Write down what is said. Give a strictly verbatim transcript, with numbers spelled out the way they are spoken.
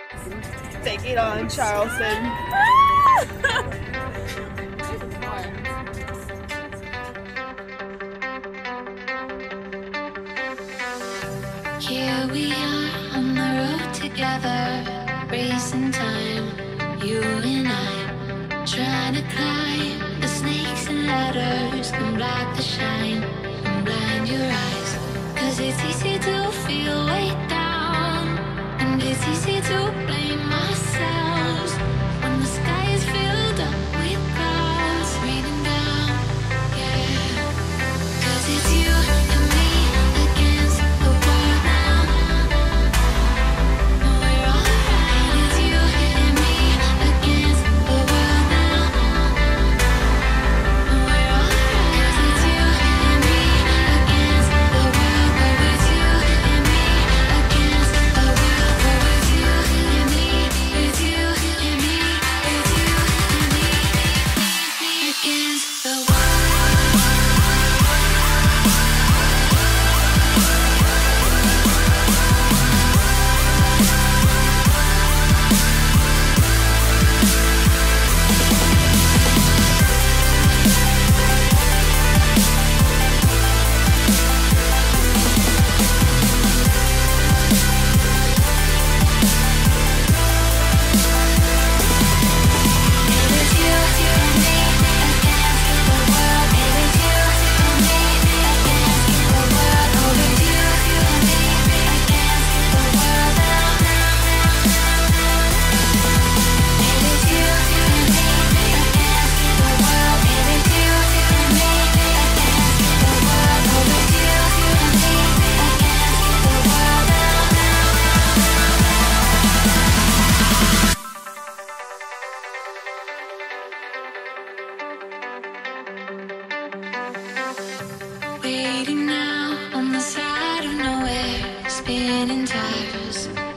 Take it on, Charleston. Here we are on the road together, racing time, you and I, trying to climb the snakes and ladders and block the shine and blind your eyes. Cause it's easy to feel weighed down, and it's easy to blame ourselves when the sky is filled up with clouds raining down, yeah. Cause it's you and me against the world now. No, we're alright. It's you and me against the world now. No, we're alright. Cause it's you and me against the world. Oh, it's you and me against the world. Oh, it's you and me. It's you and me. It's you and me against the world. Waiting now on the side of nowhere, spinning tires.